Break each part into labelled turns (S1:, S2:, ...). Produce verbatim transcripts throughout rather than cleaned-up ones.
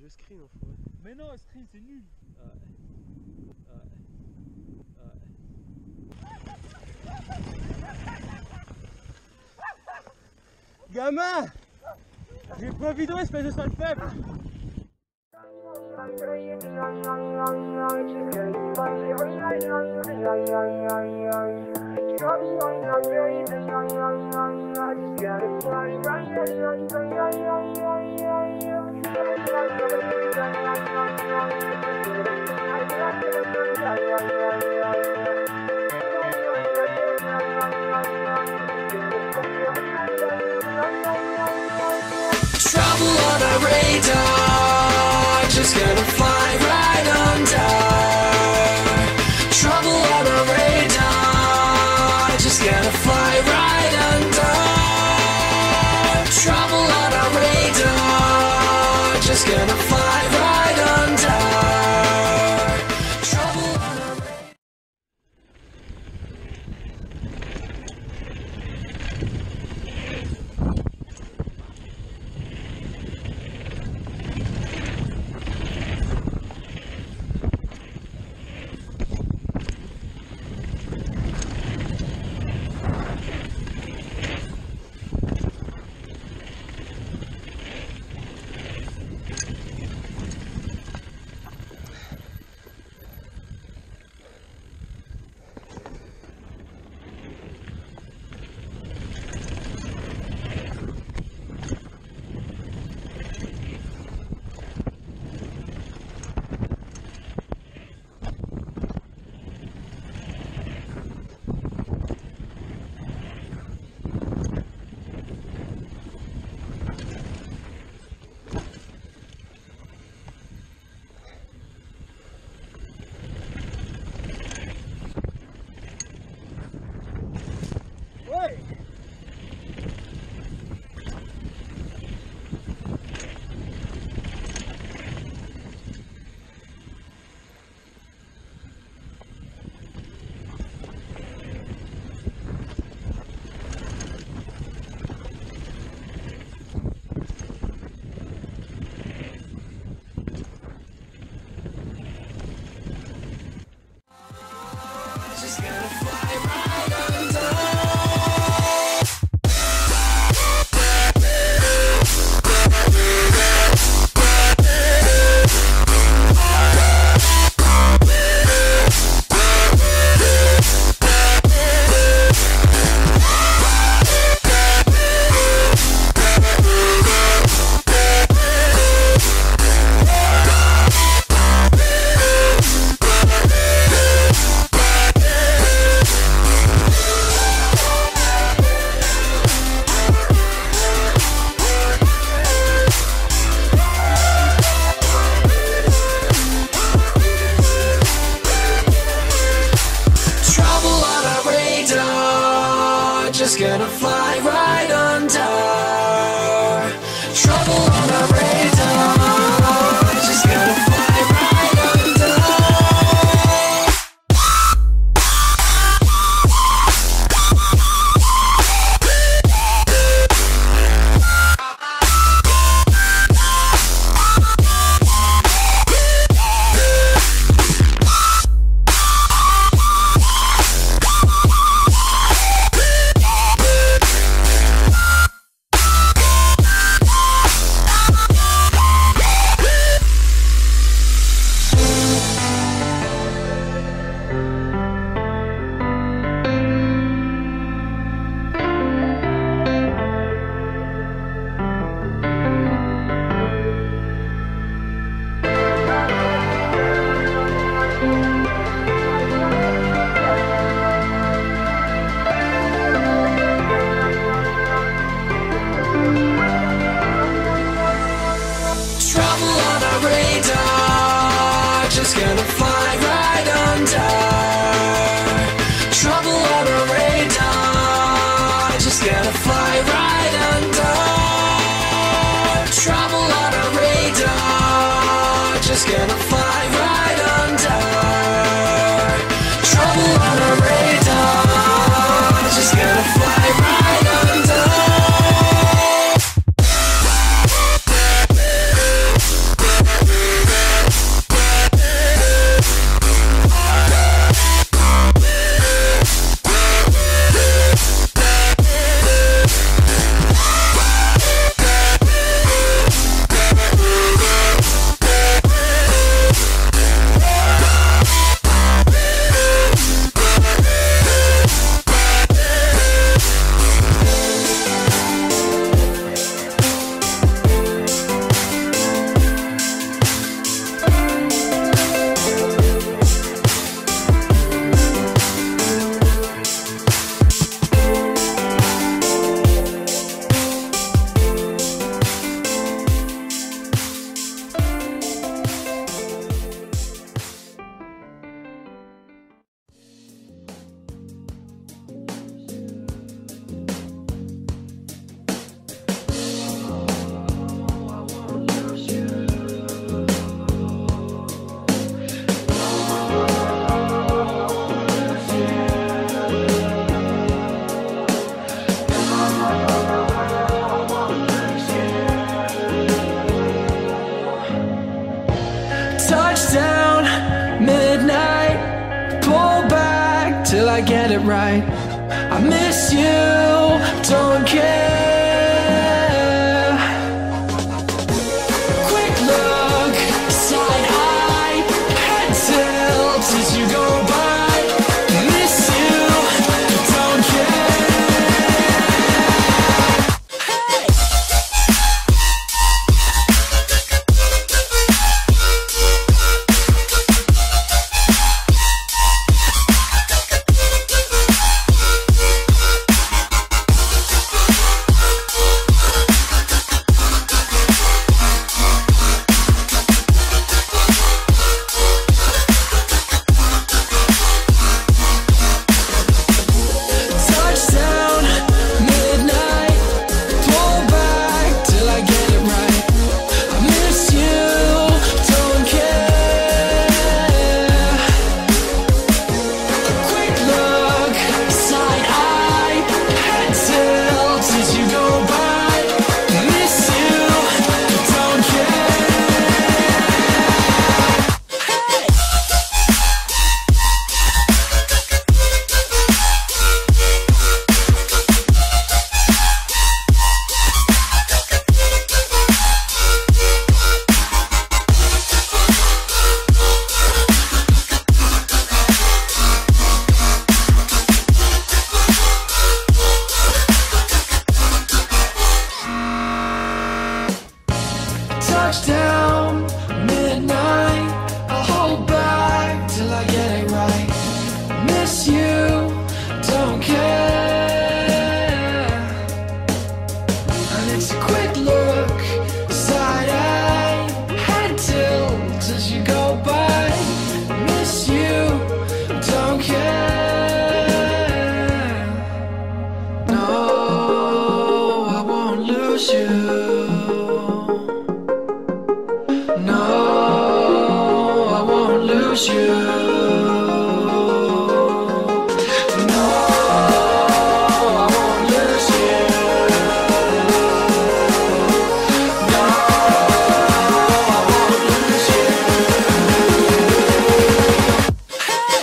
S1: screen, enfoiré.
S2: Mais non, screen c'est nul.
S1: Ouais. Ouais. Ouais. Gamin! J'ai pas vidéo, espèce de sale faible!
S3: Trouble on our radar, just gonna fly right under. Trouble on our radar, just gonna fly right under. Trouble on our radar, just gonna fly right under. Trouble on our radar. Just gonna fly right under. Just gonna fly right under. Trouble on our radar. Just gonna fly right under. Just gonna fly right under. Trouble on our radar. Just gonna fly right under. Trouble on our radar. Just gonna fly right under. Trouble on our radar. Just gonna fly right under. it right. I miss you, don't care. Quick look, side eye, head tilt as you go by. Miss you, don't care. Hey! Touchdown, midnight, I'll hold back till I get it right. Miss you, don't care. And it's a quick look, side eye, head tilt as you go by. Miss you, don't care. No, I won't lose you. No, I won't lose you. No, I won't lose you. No, I won't lose you. Hey!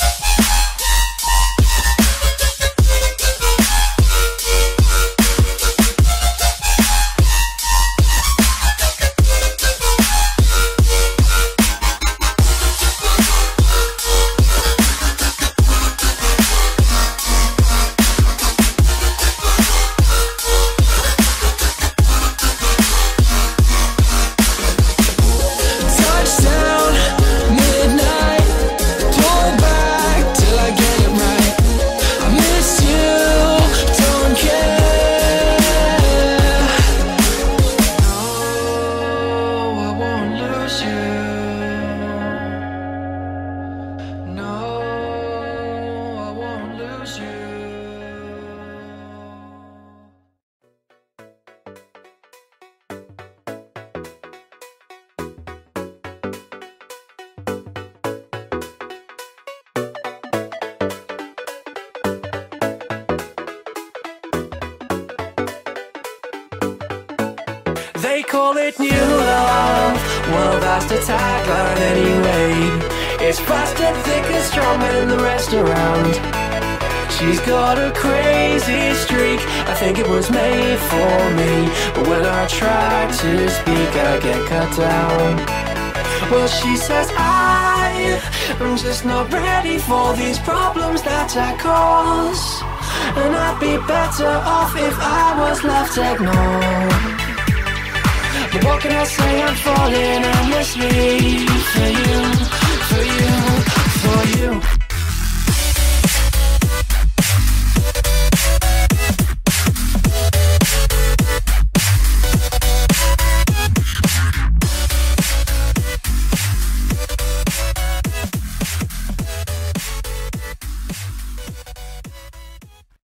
S3: They call it new love, well that's the tagline anyway. It's fast and thick and strong and the rest around. She's got a crazy streak, I think it was made for me. But when I try to speak I get cut down. Well she says I am just not ready for these problems that I cause, and I'd be better off if I was left ignored. But what can I say, I'm falling endlessly for you, for you, for you.